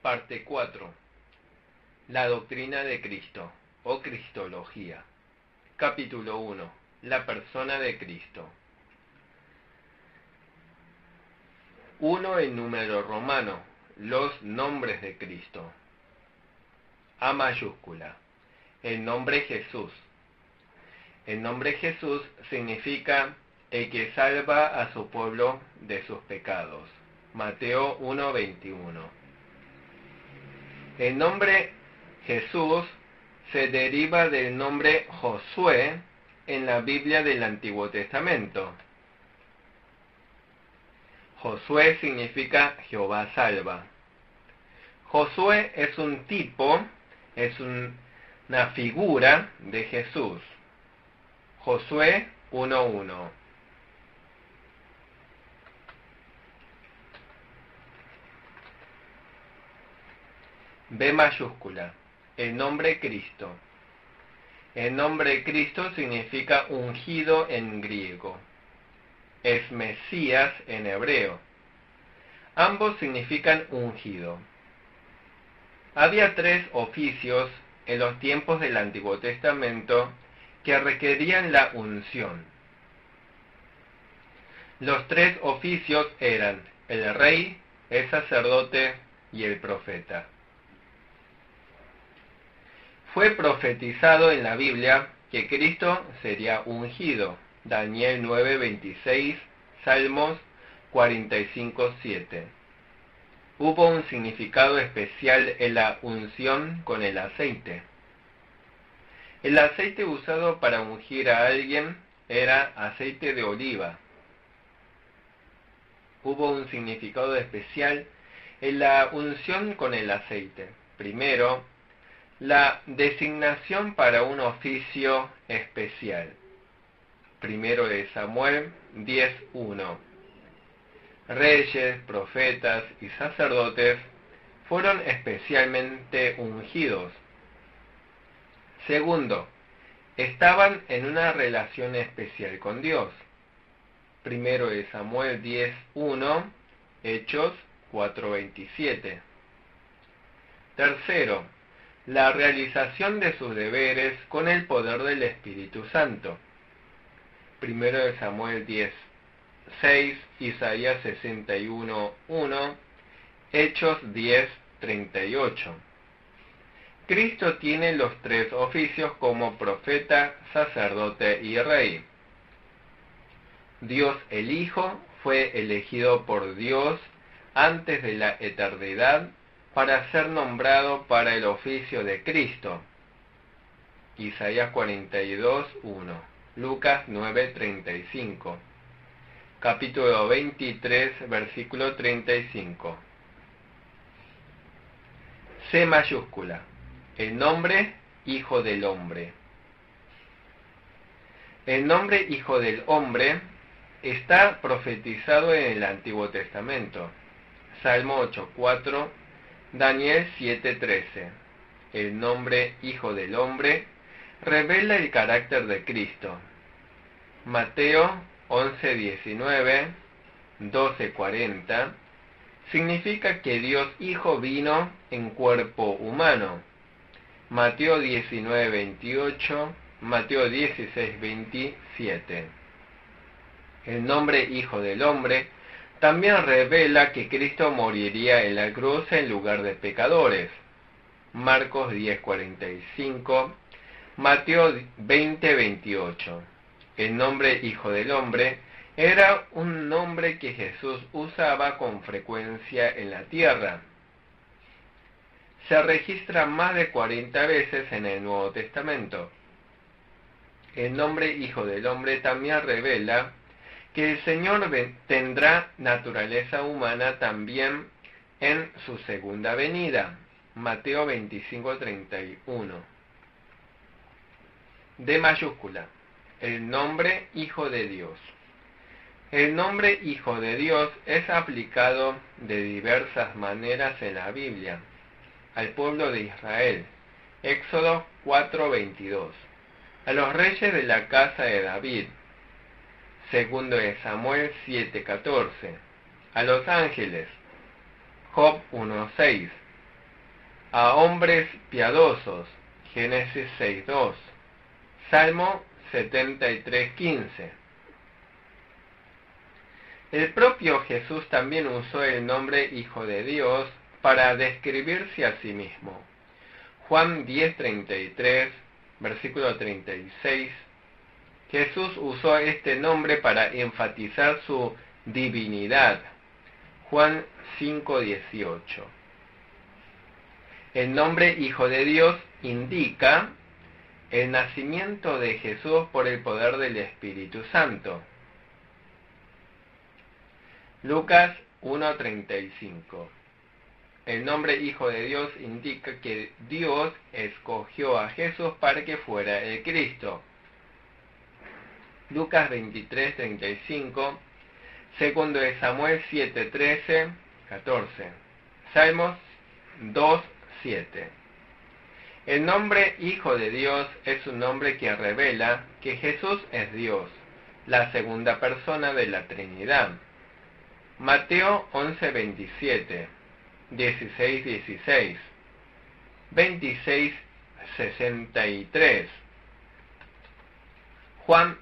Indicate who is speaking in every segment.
Speaker 1: Parte 4. La doctrina de Cristo, o Cristología. Capítulo 1. La persona de Cristo. 1 en número romano. Los nombres de Cristo. A mayúscula. El nombre Jesús. El nombre Jesús significa el que salva a su pueblo de sus pecados. Mateo 1:21. El nombre Jesús se deriva del nombre Josué en la Biblia del Antiguo Testamento. Josué significa Jehová salva. Josué es un tipo, una figura de Jesús. Josué 1:1. B mayúscula. El nombre Cristo. El nombre Cristo significa ungido en griego. Es Mesías en hebreo. Ambos significan ungido. Había 3 oficios en los tiempos del Antiguo Testamento que requerían la unción. Los 3 oficios eran el rey, el sacerdote y el profeta. Fue profetizado en la Biblia que Cristo sería ungido. Daniel 9:26, Salmos 45:7. Hubo un significado especial en la unción con el aceite. El aceite usado para ungir a alguien era aceite de oliva. Hubo un significado especial en la unción con el aceite. Primero, la designación para un oficio especial. Primero de Samuel 10:1. Reyes, profetas y sacerdotes fueron especialmente ungidos. Segundo, estaban en una relación especial con Dios. Primero de Samuel 10:1, Hechos 4:27. Tercero, la realización de sus deberes con el poder del Espíritu Santo. Primero de Samuel 10:6, Isaías 61:1, Hechos 10:38. Cristo tiene los 3 oficios como profeta, sacerdote y rey. Dios el Hijo fue elegido por Dios antes de la eternidad para ser nombrado para el oficio de Cristo. Isaías 42:1, Lucas 9:35, capítulo 23, versículo 35. C mayúscula. El nombre Hijo del Hombre. El nombre Hijo del Hombre está profetizado en el Antiguo Testamento. Salmo 8:4, Daniel 7:13. El nombre Hijo del Hombre revela el carácter de Cristo. Mateo 11:19, 12:40, significa que Dios Hijo vino en cuerpo humano. Mateo 19:28, Mateo 16:27. El nombre Hijo del Hombre también revela que Cristo moriría en la cruz en lugar de pecadores. Marcos 10:45, Mateo 20:28. El nombre Hijo del Hombre era un nombre que Jesús usaba con frecuencia en la tierra. Se registra más de 40 veces en el Nuevo Testamento. El nombre Hijo del Hombre también revela que el Señor tendrá naturaleza humana también en su segunda venida. Mateo 25:31. D mayúscula. El nombre Hijo de Dios. El nombre Hijo de Dios es aplicado de diversas maneras en la Biblia al pueblo de Israel. Éxodo 4:22. A los reyes de la casa de David. Segundo de Samuel 7:14. A los ángeles. Job 1:6. a hombres piadosos, Génesis 6:2, Salmo 73:15. El propio Jesús también usó el nombre Hijo de Dios para describirse a sí mismo. Juan 10:33, versículo 36. Jesús usó este nombre para enfatizar su divinidad. Juan 5:18. El nombre Hijo de Dios indica el nacimiento de Jesús por el poder del Espíritu Santo. Lucas 1:35. El nombre Hijo de Dios indica que Dios escogió a Jesús para que fuera el Cristo. Lucas 23:35, segundo de Samuel 7:13, 14, Salmos 2:7. El nombre Hijo de Dios es un nombre que revela que Jesús es Dios, la segunda persona de la Trinidad. Mateo 11:27, 16:16, 26:63, Juan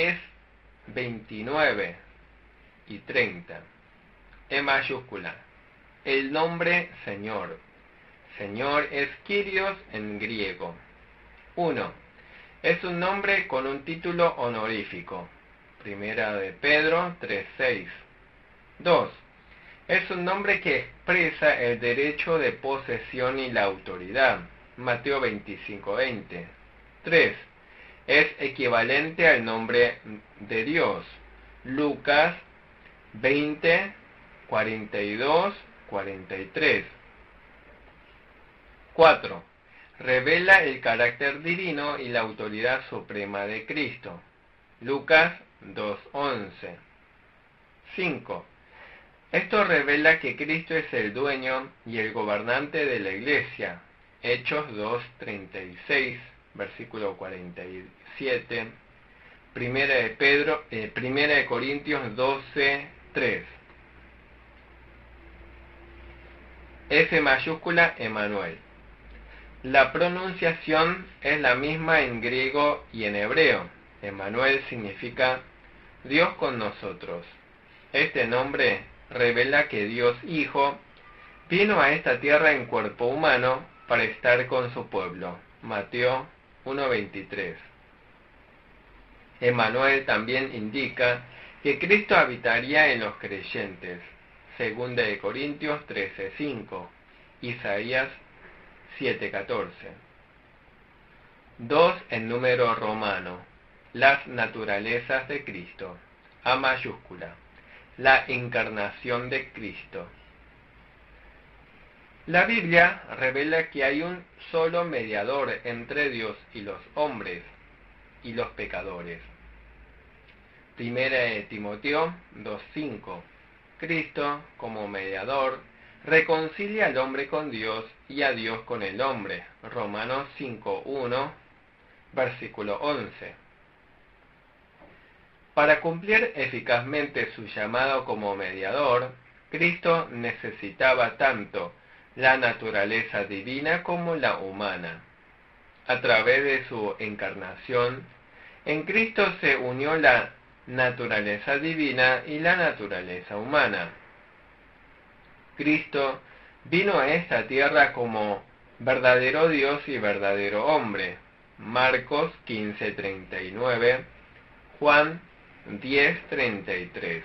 Speaker 1: 10:29 y 30. E mayúscula. El nombre Señor. Señor es Kyrios en griego. 1. Es un nombre con un título honorífico. Primera de Pedro 3:6. 2. Es un nombre que expresa el derecho de posesión y la autoridad. Mateo 25:20. 3. Es equivalente al nombre de Dios. Lucas 20:42, 43. 4. Revela el carácter divino y la autoridad suprema de Cristo. Lucas 2:11. 5. Esto revela que Cristo es el dueño y el gobernante de la Iglesia. Hechos 2:36, versículo 47. Primera de Corintios 12:3. F mayúscula, Emmanuel. La pronunciación es la misma en griego y en hebreo. Emmanuel significa Dios con nosotros. Este nombre revela que Dios Hijo vino a esta tierra en cuerpo humano para estar con su pueblo. Mateo 1:23. Emmanuel también indica que Cristo habitaría en los creyentes. Segunda de Corintios 13:5. Isaías 7:14. 2 en número romano. Las naturalezas de Cristo. A mayúscula. La encarnación de Cristo. La Biblia revela que hay un solo mediador entre Dios y los hombres y los pecadores. Primera de Timoteo 2:5. Cristo, como mediador, reconcilia al hombre con Dios y a Dios con el hombre. Romanos 5:1, versículo 11. Para cumplir eficazmente su llamado como mediador, Cristo necesitaba tanto la naturaleza divina como la humana. A través de su encarnación, en Cristo se unió la naturaleza divina y la naturaleza humana. Cristo vino a esta tierra como verdadero Dios y verdadero hombre. Marcos 15:39, Juan 10:33.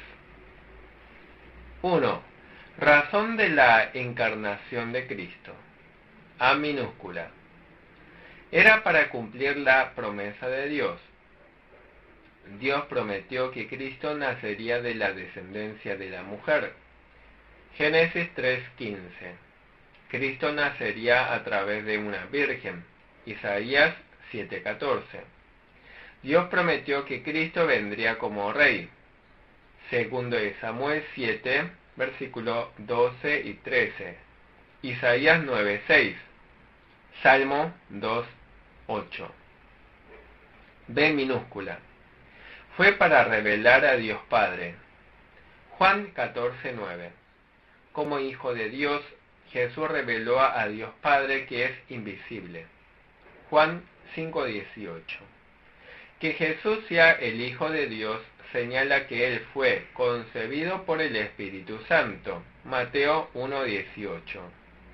Speaker 1: 1. Razón de la encarnación de Cristo. A minúscula. Era para cumplir la promesa de Dios. Dios prometió que Cristo nacería de la descendencia de la mujer. Génesis 3:15. Cristo nacería a través de una virgen. Isaías 7:14. Dios prometió que Cristo vendría como rey. Segundo de Samuel 7, versículos 12 y 13. Isaías 9:6. Salmo 2:8. B minúscula. Fue para revelar a Dios Padre. Juan 14:9. Como Hijo de Dios, Jesús reveló a Dios Padre que es invisible. Juan 5:18. Que Jesús sea el Hijo de Dios señala que Él fue concebido por el Espíritu Santo. Mateo 1:18.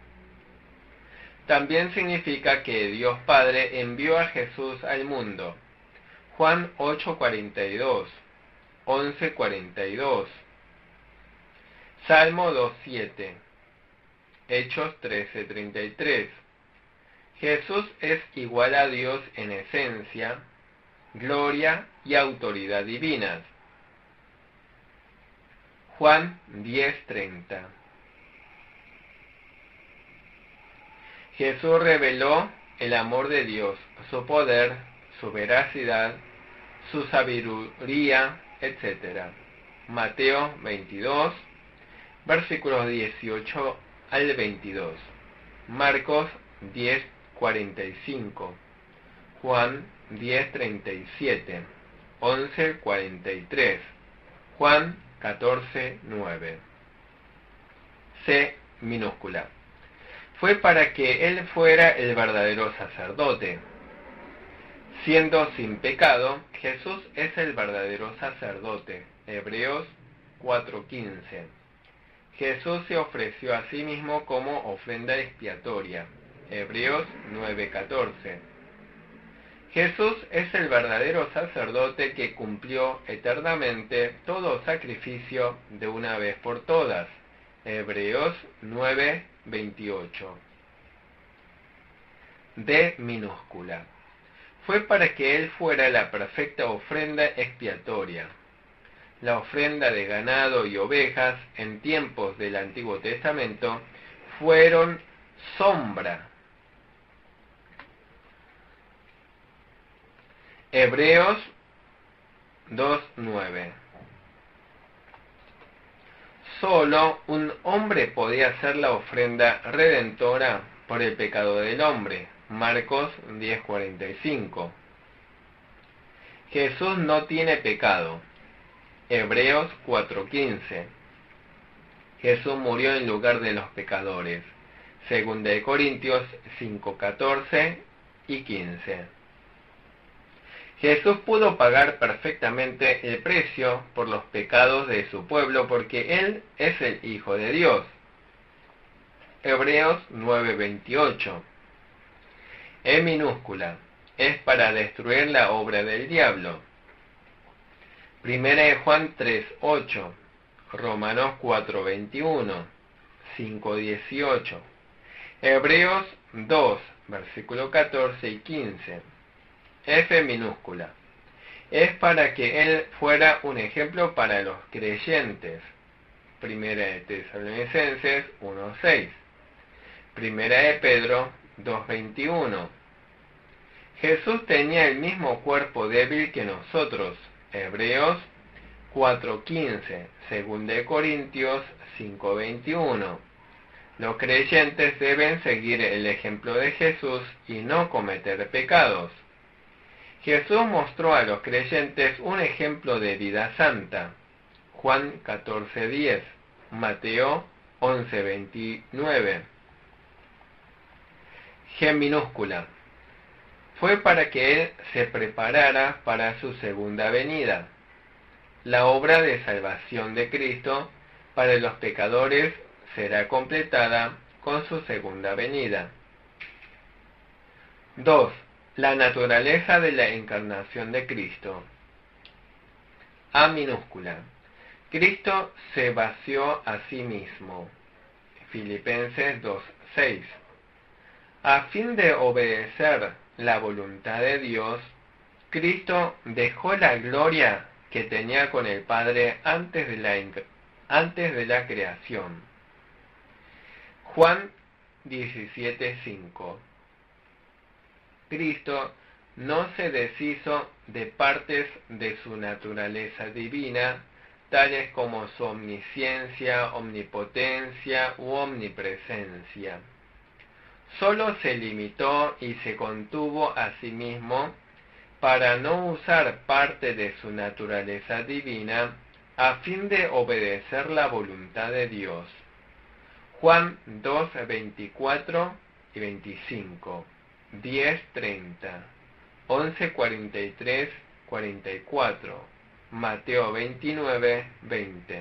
Speaker 1: También significa que Dios Padre envió a Jesús al mundo. Juan 8:42, 11:42. Salmo 2:7. Hechos 13:33. Jesús es igual a Dios en esencia, gloria y autoridad divinas. Juan 10:30. Jesús reveló el amor de Dios, su poder, su veracidad, su sabiduría, etc. Mateo 22, versículos 18 al 22. Marcos 10:45. Juan 10:37. 11:43. Juan 14:9. C minúscula. Fue para que Él fuera el verdadero sacerdote. Siendo sin pecado, Jesús es el verdadero sacerdote. Hebreos 4:15. Jesús se ofreció a sí mismo como ofrenda expiatoria. Hebreos 9:14. Jesús es el verdadero sacerdote que cumplió eternamente todo sacrificio de una vez por todas. Hebreos 9:28. D minúscula. Fue para que Él fuera la perfecta ofrenda expiatoria. La ofrenda de ganado y ovejas en tiempos del Antiguo Testamento fueron sombra. Hebreos 2:9. Solo un hombre podía hacer la ofrenda redentora por el pecado del hombre. Marcos 10:45. Jesús no tiene pecado. Hebreos 4:15. Jesús murió en lugar de los pecadores. Segunda de Corintios 5:14 y 15. Jesús pudo pagar perfectamente el precio por los pecados de su pueblo porque Él es el Hijo de Dios. Hebreos 9:28. E minúscula. Es para destruir la obra del diablo. Primera de Juan 3:8. Romanos 4:21. 5:18. Hebreos 2, versículo 14 y 15. F minúscula. Es para que Él fuera un ejemplo para los creyentes. Primera de Tesalonicenses 1:6. Primera de Pedro 2:21. Jesús tenía el mismo cuerpo débil que nosotros. Hebreos 4:15. Segunda de Corintios 5:21. Los creyentes deben seguir el ejemplo de Jesús y no cometer pecados. Jesús mostró a los creyentes un ejemplo de vida santa. Juan 14:10. Mateo 11:29. G minúscula. Fue para que Él se preparara para su segunda venida. La obra de salvación de Cristo para los pecadores será completada con su segunda venida. 2. La naturaleza de la encarnación de Cristo. A minúscula. Cristo se vació a sí mismo. Filipenses 2:6. A fin de obedecer la voluntad de Dios, Cristo dejó la gloria que tenía con el Padre antes de la creación. Juan 17:5. Cristo no se deshizo de partes de su naturaleza divina, tales como su omnisciencia, omnipotencia u omnipresencia. Solo se limitó y se contuvo a sí mismo para no usar parte de su naturaleza divina a fin de obedecer la voluntad de Dios. Juan 2, 24 y 25, 10, 30, 11, 43, 44, Mateo 29, 20.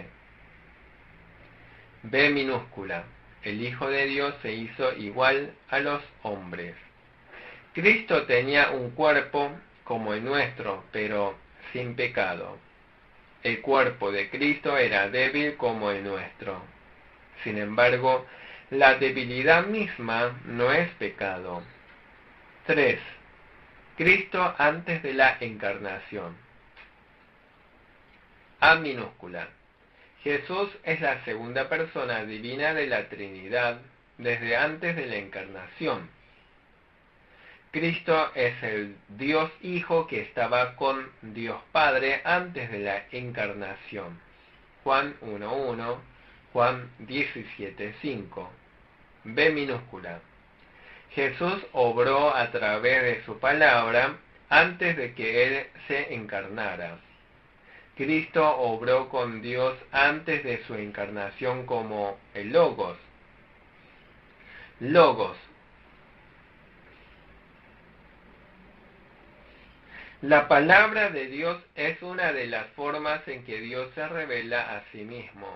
Speaker 1: B minúscula. El Hijo de Dios se hizo igual a los hombres. Cristo tenía un cuerpo como el nuestro, pero sin pecado. El cuerpo de Cristo era débil como el nuestro. Sin embargo, la debilidad misma no es pecado. 3. Cristo antes de la encarnación. A minúscula. Jesús es la segunda persona divina de la Trinidad desde antes de la encarnación. Cristo es el Dios Hijo que estaba con Dios Padre antes de la encarnación. Juan 1:1, Juan 17:5. B minúscula. Jesús obró a través de su palabra antes de que Él se encarnara. Cristo obró con Dios antes de su encarnación como el Logos. Logos. La palabra de Dios es una de las formas en que Dios se revela a sí mismo.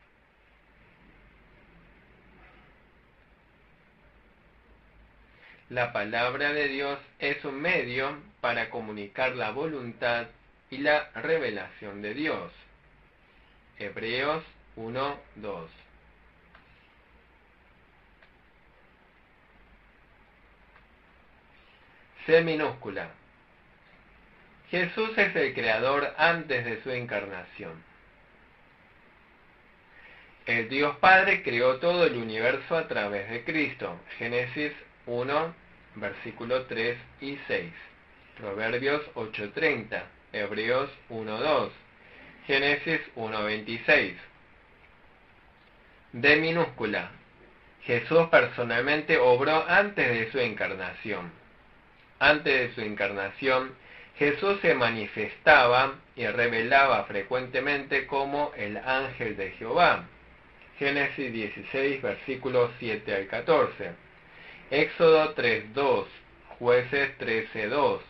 Speaker 1: La palabra de Dios es un medio para comunicar la voluntad y la revelación de Dios. Hebreos 1:2. C minúscula. Jesús es el Creador antes de su encarnación. El Dios Padre creó todo el universo a través de Cristo. Génesis 1, versículo 3 y 6. Proverbios 8:30. Hebreos 1:2. Génesis 1:26. D minúscula. Jesús personalmente obró antes de su encarnación. Antes de su encarnación, Jesús se manifestaba y revelaba frecuentemente como el ángel de Jehová. Génesis 16, versículos 7 al 14. Éxodo 3:2. Jueces 13:2.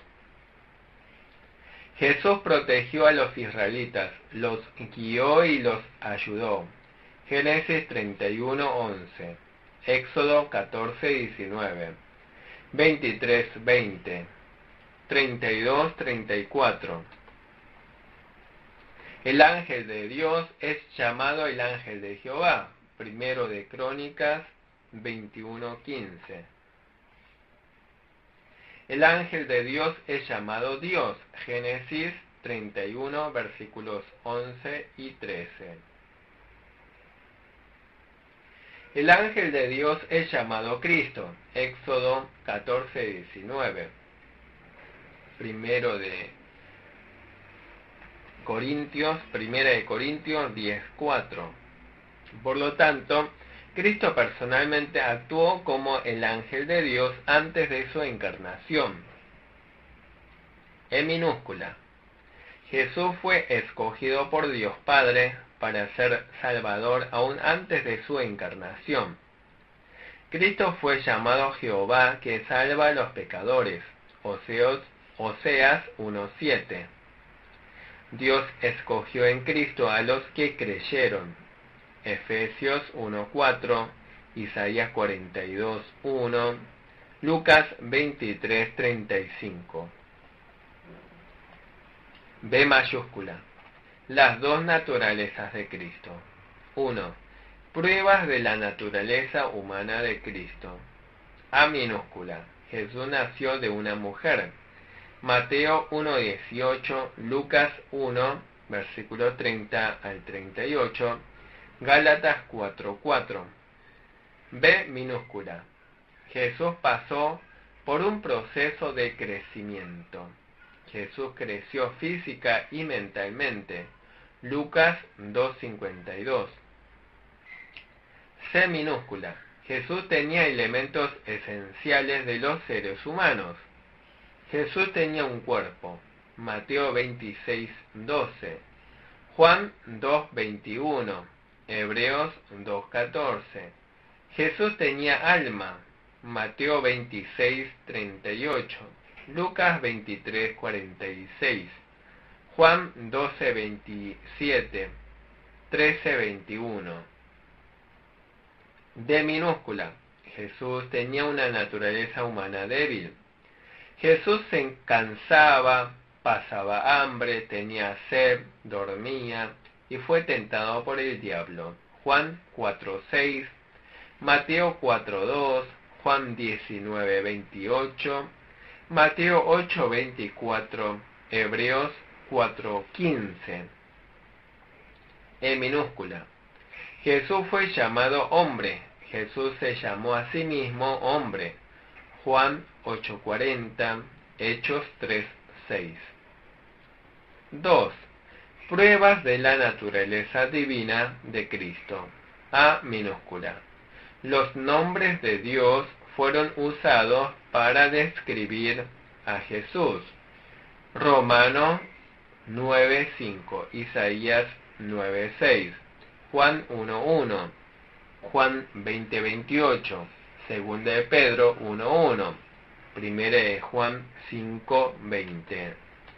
Speaker 1: Jesús protegió a los israelitas, los guió y los ayudó. Génesis 31:11. Éxodo 14:19. 23:20. 32:34. El ángel de Dios es llamado el ángel de Jehová. Primero de Crónicas 21:15. El ángel de Dios es llamado Dios. Génesis 31, versículos 11 y 13. El ángel de Dios es llamado Cristo. Éxodo 14:19. Primera de Corintios 10:4. Por lo tanto, Cristo personalmente actuó como el ángel de Dios antes de su encarnación. E minúscula. Jesús fue escogido por Dios Padre para ser Salvador aún antes de su encarnación. Cristo fue llamado Jehová que salva a los pecadores. Oseas 1:7. Dios escogió en Cristo a los que creyeron. Efesios 1:4, Isaías 42:1, Lucas 23:35. B mayúscula. Las dos naturalezas de Cristo. 1. Pruebas de la naturaleza humana de Cristo. A minúscula. Jesús nació de una mujer. Mateo 1:18, Lucas 1, versículo 30 al 38, Gálatas 4:4. B minúscula. Jesús pasó por un proceso de crecimiento. Jesús creció física y mentalmente. Lucas 2:52. C minúscula. Jesús tenía elementos esenciales de los seres humanos. Jesús tenía un cuerpo. Mateo 26:12. Juan 2:21. Hebreos 2:14. Jesús tenía alma. Mateo 26:38, Lucas 23:46, Juan 12:27, 13:21. D minúscula. Jesús tenía una naturaleza humana débil. Jesús se cansaba, pasaba hambre, tenía sed, dormía y fue tentado por el diablo. Juan 4:6, Mateo 4:2, Juan 19:28, Mateo 8:24, Hebreos 4:15. E minúscula. Jesús fue llamado hombre. Jesús se llamó a sí mismo hombre. Juan 8:40, Hechos 3:6. 2. Pruebas de la naturaleza divina de Cristo. A minúscula. Los nombres de Dios fueron usados para describir a Jesús. Romano 9:5, Isaías 9:6, Juan 1:1, Juan 20:28, Segunda de Pedro 1:1, Primera de Juan 5:20.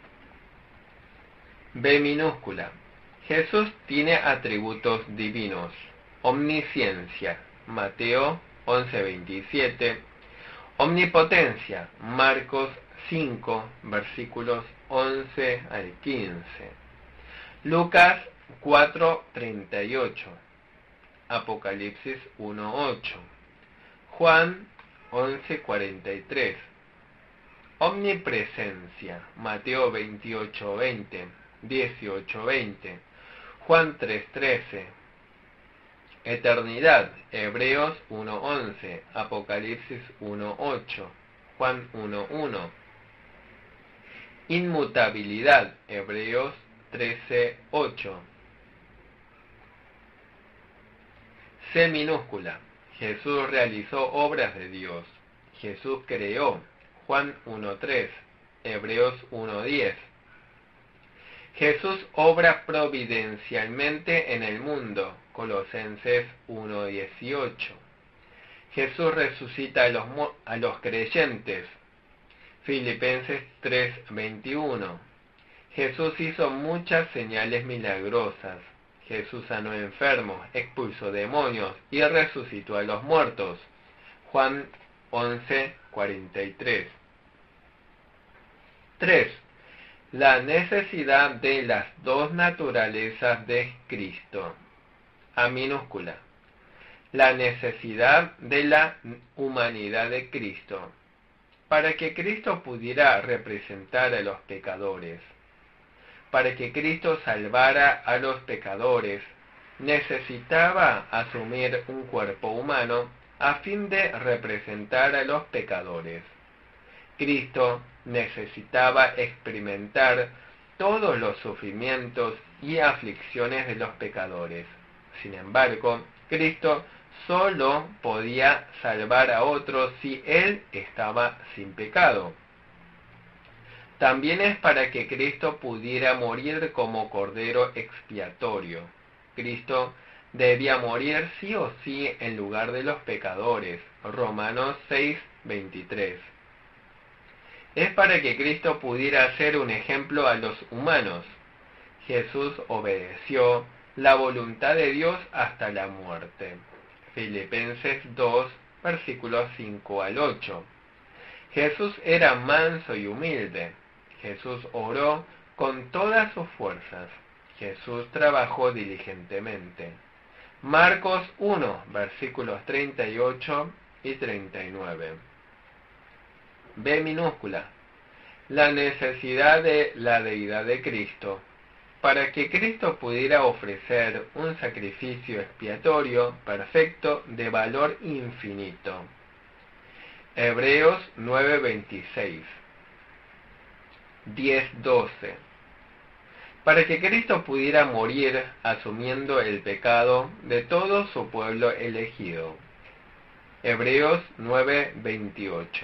Speaker 1: B minúscula. Jesús tiene atributos divinos. Omnisciencia, Mateo 11:27. Omnipotencia, Marcos 5, versículos 11 al 15. Lucas 4:38. Apocalipsis 1:8. Juan 11:43. Omnipresencia, Mateo 28:20, 18:20. Juan 3:13. Eternidad, Hebreos 1:11, Apocalipsis 1:8, Juan 1:1. Inmutabilidad, Hebreos 13:8. C minúscula. Jesús realizó obras de Dios. Jesús creó. Juan 1:3, Hebreos 1:10. Jesús obra providencialmente en el mundo. Colosenses 1:18. Jesús resucita a los creyentes. Filipenses 3:21. Jesús hizo muchas señales milagrosas. Jesús sanó enfermos, expulsó demonios y resucitó a los muertos. Juan 11:43. 3. La necesidad de las dos naturalezas de Cristo. A minúscula. La necesidad de la humanidad de Cristo. Para que Cristo pudiera representar a los pecadores, para que Cristo salvara a los pecadores, necesitaba asumir un cuerpo humano a fin de representar a los pecadores. Cristo necesitaba experimentar todos los sufrimientos y aflicciones de los pecadores. Sin embargo, Cristo solo podía salvar a otros si Él estaba sin pecado. También es para que Cristo pudiera morir como cordero expiatorio. Cristo debía morir sí o sí en lugar de los pecadores. Romanos 6:23. Es para que Cristo pudiera ser un ejemplo a los humanos. Jesús obedeció la voluntad de Dios hasta la muerte. Filipenses 2, versículos 5 al 8. Jesús era manso y humilde. Jesús oró con todas sus fuerzas. Jesús trabajó diligentemente. Marcos 1, versículos 38 y 39. B minúscula. La necesidad de la deidad de Cristo. Para que Cristo pudiera ofrecer un sacrificio expiatorio perfecto de valor infinito. Hebreos 9:26. 10:12. Para que Cristo pudiera morir asumiendo el pecado de todo su pueblo elegido. Hebreos 9:28.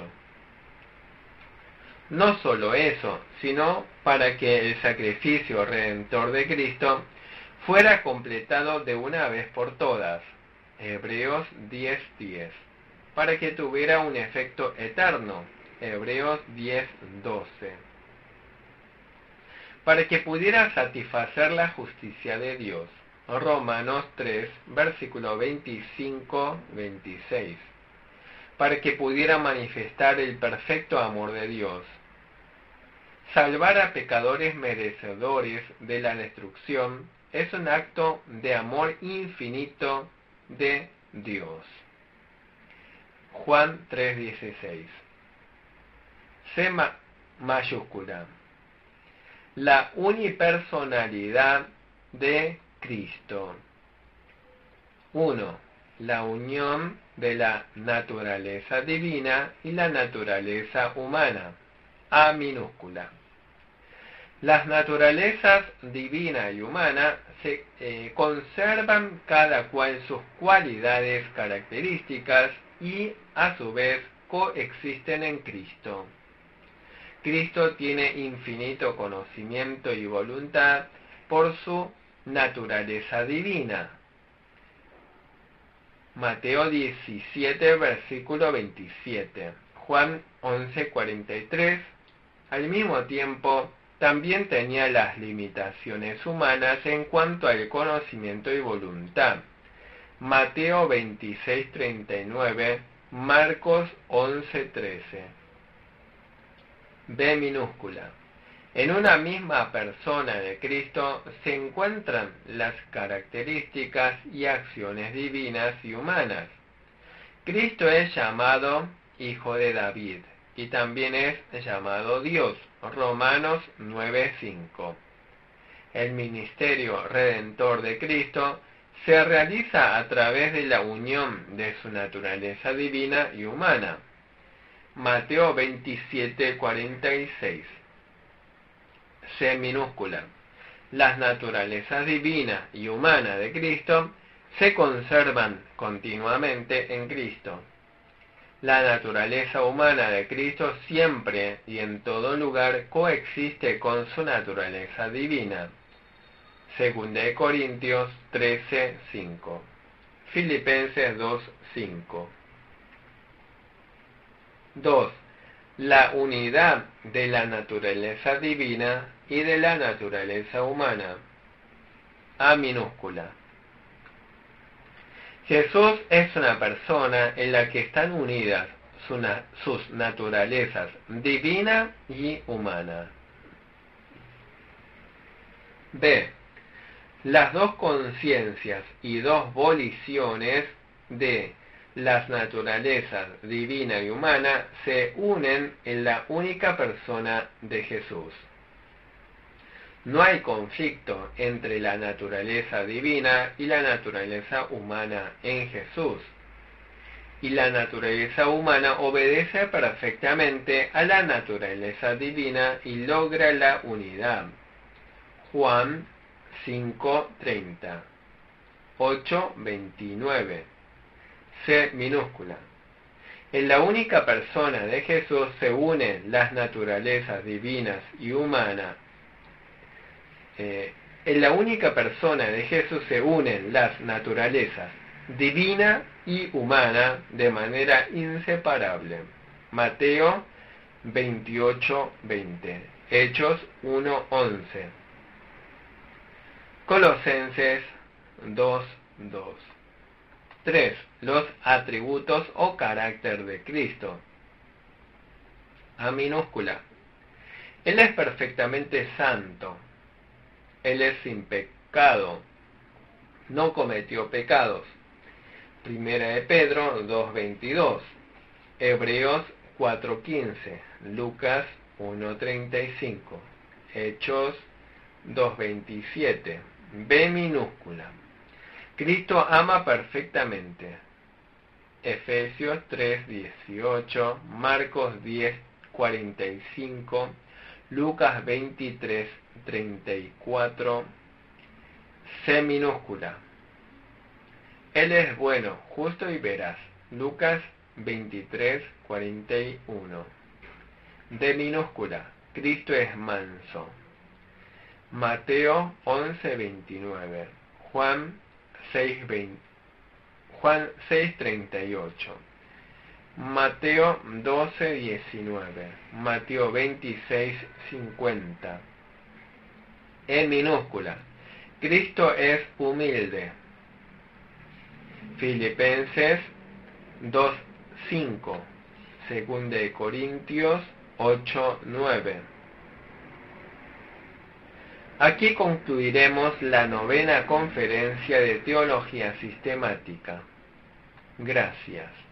Speaker 1: No solo eso, sino para que el sacrificio redentor de Cristo fuera completado de una vez por todas. Hebreos 10:10, para que tuviera un efecto eterno. Hebreos 10:12, para que pudiera satisfacer la justicia de Dios. Romanos 3, versículo 25-26, para que pudiera manifestar el perfecto amor de Dios. Salvar a pecadores merecedores de la destrucción es un acto de amor infinito de Dios. Juan 3:16. C mayúscula. La unipersonalidad de Cristo. 1. La unión de la naturaleza divina y la naturaleza humana. A minúscula. Las naturalezas divina y humana se conservan cada cual sus cualidades características y a su vez coexisten en Cristo. Cristo tiene infinito conocimiento y voluntad por su naturaleza divina. Mateo 17, versículo 27. Juan 11:43. Al mismo tiempo, también tenía las limitaciones humanas en cuanto al conocimiento y voluntad. Mateo 26:39, Marcos 11:13. B minúscula. En una misma persona de Cristo se encuentran las características y acciones divinas y humanas. Cristo es llamado Hijo de David y también es llamado Dios. Romanos 9:5. El ministerio redentor de Cristo se realiza a través de la unión de su naturaleza divina y humana. Mateo 27:46. C minúscula. Las naturalezas divina y humana de Cristo se conservan continuamente en Cristo. La naturaleza humana de Cristo siempre y en todo lugar coexiste con su naturaleza divina. 2 Corintios 13:5. Filipenses 2:5. 2. La unidad de la naturaleza divina y de la naturaleza humana. A minúscula. Jesús es una persona en la que están unidas sus naturalezas divina y humana. B. Las dos conciencias y dos voliciones de las naturalezas divina y humana se unen en la única persona de Jesús. No hay conflicto entre la naturaleza divina y la naturaleza humana en Jesús. Y la naturaleza humana obedece perfectamente a la naturaleza divina y logra la unidad. Juan 5:30, 8:29. C minúscula. En la única persona de Jesús se unen las naturalezas divinas y humanas. En la única persona de Jesús se unen las naturalezas divina y humana de manera inseparable. Mateo 28:20. Hechos 1:11. Colosenses 2:2. 3. Los atributos o carácter de Cristo. A minúscula. Él es perfectamente santo. Él es sin pecado. No cometió pecados. Primera de Pedro 2:22. Hebreos 4:15. Lucas 1:35. Hechos 2:27. B minúscula. Cristo ama perfectamente. Efesios 3:18, Marcos 10:45, Lucas 23:34. C minúscula. Él es bueno, justo y veraz. Lucas 23:41. D minúscula. Cristo es manso. Mateo 11:29. Juan Juan 6:38, Mateo 12:19, Mateo 26:50. En minúscula, Cristo es humilde. Filipenses 2:5, 2 de Corintios 8:9. Aquí concluiremos la 9ª conferencia de Teología Sistemática. Gracias.